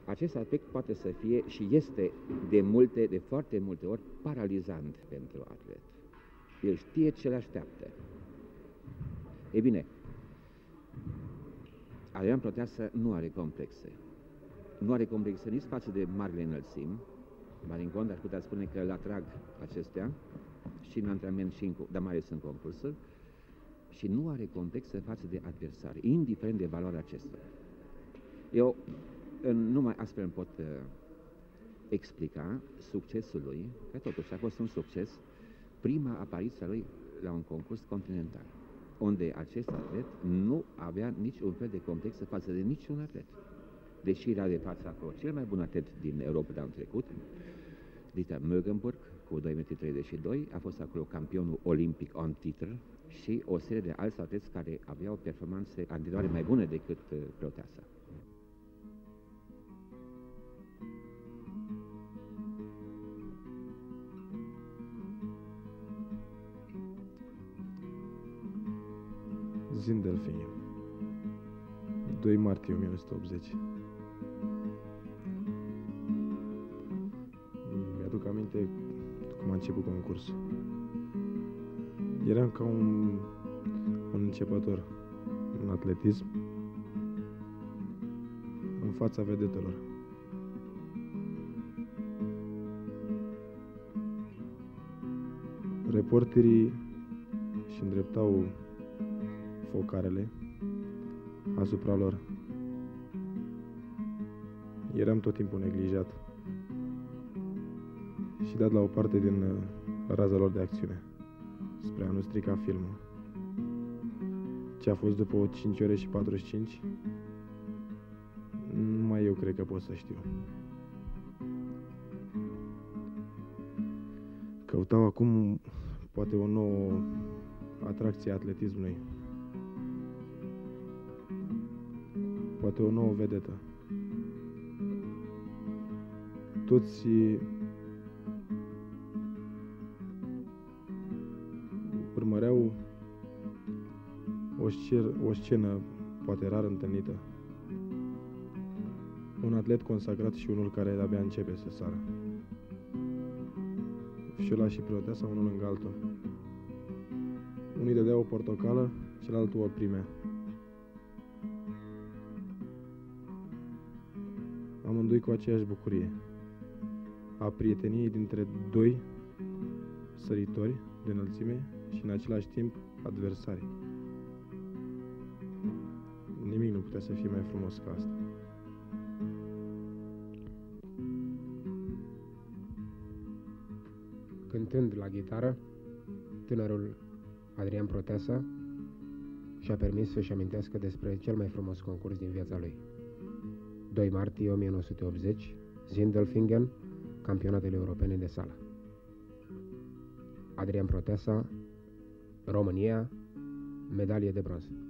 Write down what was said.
acest aspect poate să fie și este de foarte multe ori paralizant pentru atlet. El știe ce le așteaptă. Ei bine, Adrian Proteasă nu are complexe. Nu are complexe nici față de marile înălțimi, mai din cont, aș putea spune că îl atrag acestea și în antrenament, dar mai ales în concursuri, și nu are complexe față de adversari, indiferent de valoarea acestora. Eu numai astfel îmi pot explica succesul lui, că totuși a fost un succes, prima apariție a lui la un concurs continental, unde acest atlet nu avea niciun fel de complex față de niciun atlet. Deși era de față acolo cel mai bun atlet din Europa de anul trecut, Dieter Mögenburg, cu 2,32 m, a fost acolo campionul olimpic on titel și o serie de alți atleți care aveau performanțe anterioare mai bune decât Proteasă. Sindelfingen, 2 martie 1980. Mi-aduc aminte cum a început concursul. Eram ca un începător în atletism, în fața vedetelor. Reporterii își îndreptau focarele asupra lor. Eram tot timpul neglijat și dat la o parte din raza lor de acțiune, spre a nu strica filmul. Ce a fost după 5 ore și 45, numai eu cred că pot să știu. Căutau acum poate o nouă atracție a atletismului, poate o nouă vedetă. Toți urmăreau o scenă poate rar întâlnită. Un atlet consacrat și unul care abia începe să sară. Fiola și Proteasă unul lângă altul. Unii dădeau o portocală, cealaltă o primea. Amândoi cu aceeași bucurie a prieteniei dintre doi săritori de înălțime și în același timp adversari. Nimic nu putea să fie mai frumos ca asta. Cântând la gitară, tânărul Adrian Proteasă și-a permis să-și amintească despre cel mai frumos concurs din viața lui. 2 martie 1980, Sindelfingen, campionatele europene de sală. Adrian Proteasă, România, medalie de bronz.